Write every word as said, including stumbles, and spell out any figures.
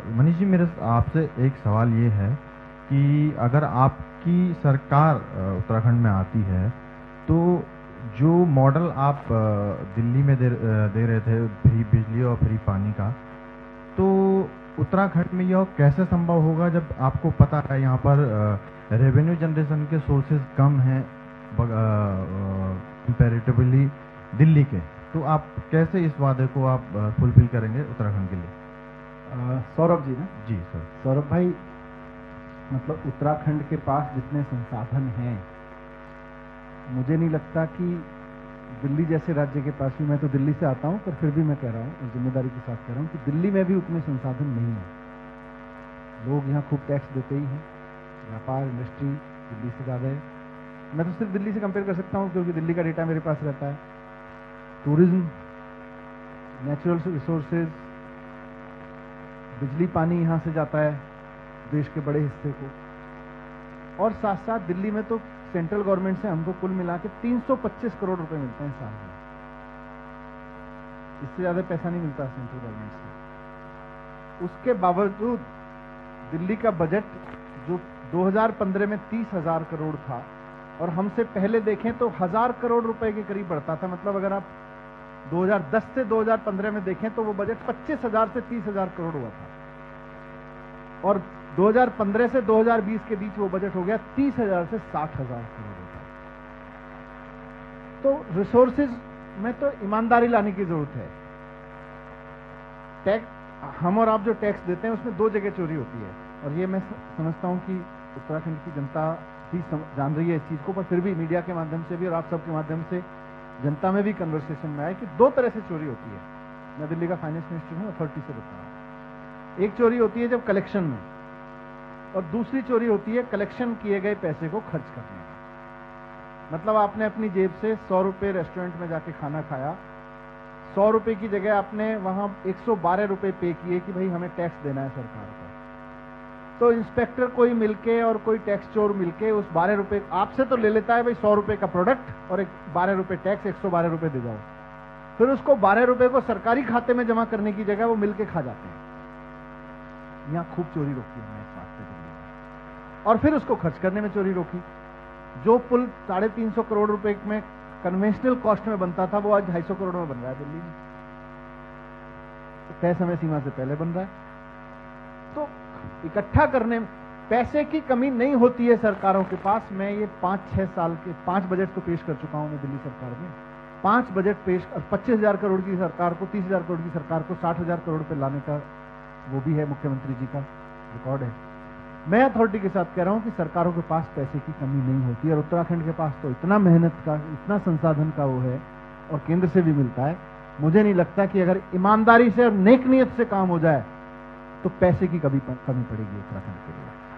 मनीष जी, मेरे आपसे एक सवाल ये है कि अगर आपकी सरकार अ, उत्तराखंड में आती है तो जो मॉडल आप अ, दिल्ली में दे, अ, दे रहे थे फ्री बिजली और फ्री पानी का, तो उत्तराखंड में यह कैसे संभव होगा जब आपको पता है यहाँ पर रेवेन्यू जनरेशन के सोर्सेज कम हैं कंपैरेटिवली दिल्ली के, तो आप कैसे इस वादे को आप फुलफिल करेंगे उत्तराखंड के लिए? आ, सौरभ जी ना? जी सर। सौरभ भाई, मतलब उत्तराखंड के पास जितने संसाधन हैं, मुझे नहीं लगता कि दिल्ली जैसे राज्य के पास भी, मैं तो दिल्ली से आता हूं पर फिर भी मैं कह रहा हूं और जिम्मेदारी के साथ कह रहा हूं कि दिल्ली में भी उतने संसाधन नहीं है। लोग यहाँ खूब टैक्स देते ही हैं, व्यापार इंडस्ट्री दिल्ली से ज़्यादा है। मैं तो सिर्फ दिल्ली से कंपेयर कर सकता हूँ क्योंकि दिल्ली का डेटा मेरे पास रहता है। टूरिज्म, नेचुरल रिसोर्सेज, बिजली पानी यहाँ से जाता है देश के बड़े हिस्से को, और साथ साथ दिल्ली में तो सेंट्रल गवर्नमेंट से हमको कुल मिला के तीन सौ पच्चीस करोड़ रुपए मिलते हैं साल में। इससे ज्यादा पैसा नहीं मिलता सेंट्रल गवर्नमेंट से। उसके बावजूद दिल्ली का बजट जो दो हज़ार पंद्रह में तीस हजार करोड़ था और हमसे पहले देखें तो हजार करोड़ रुपए के करीब बढ़ता था। मतलब अगर आप दो हज़ार दस से दो हज़ार पंद्रह में देखें तो वो बजट पच्चीस हजार से तीस हजार करोड़ हुआ था, और दो हज़ार पंद्रह से दो हज़ार बीस के बीच वो बजट हो गया तीस हजार से साठ हजार करोड़ रुपए। तो रिसोर्सेज में तो ईमानदारी लाने की जरूरत है। टैक्स, हम और आप जो टैक्स देते हैं उसमें दो जगह चोरी होती है, और ये मैं समझता हूं कि उत्तराखंड की जनता भी जान रही है इस चीज को, पर फिर भी मीडिया के माध्यम से भी और आप सबके माध्यम से जनता में भी कन्वर्सेशन में आए कि दो तरह से चोरी होती है। मैं दिल्ली का फाइनेंस मिनिस्टर हूं, अथॉरिटी से बता रहा हूं। एक चोरी होती है जब कलेक्शन में, और दूसरी चोरी होती है कलेक्शन किए गए पैसे को खर्च करने में। मतलब आपने अपनी जेब से सौ रुपए रेस्टोरेंट में जाके खाना खाया, सौ रुपए की जगह आपने वहां एक सौ बारह रुपए पे किए कि भाई हमें टैक्स देना है सरकार को। तो इंस्पेक्टर कोई मिलके और कोई टैक्स चोर मिलके उस बारह रुपए आपसे तो ले लेता है भाई सौ रुपए का प्रोडक्ट और एक बारह रुपए टैक्स, एक सौ बारह रुपए दे जाओ। फिर उसको बारह रुपए को सरकारी खाते में जमा करने की जगह वो मिलके खा जाते हैं। यहां खूब चोरी रोकी है इस बात पे दिल्ली में, और फिर उसको खर्च करने में चोरी रोकी। जो पुल साढ़े तीन सौ करोड़ रुपए में कन्वेंशनल कॉस्ट में बनता था वो आज ढाई सौ करोड़ में बन रहा है दिल्ली में, तो तय समय सीमा से पहले बन रहा है। तो इकट्ठा करने पैसे की कमी नहीं होती है सरकारों के पास। मैं ये पांच छह साल के पांच बजट तो पेश कर चुका हूं मैं दिल्ली सरकार में। पांच बजट पेश, पच्चीस हजार करोड़ की सरकार को, तीस हजार करोड़ की सरकार को साठ हजार करोड़ रुपए लाने का वो भी है मुख्यमंत्री जी का रिकॉर्ड है। मैं अथॉरिटी के साथ कह रहा हूं कि सरकारों के पास पैसे की कमी नहीं होती, और उत्तराखंड के पास तो इतना मेहनत का, इतना संसाधन का वो है, और केंद्र से भी मिलता है। मुझे नहीं लगता कि अगर ईमानदारी से और नेक नियत से काम हो जाए तो पैसे की कभी कमी पड़ेगी उत्तराखंड के लिए।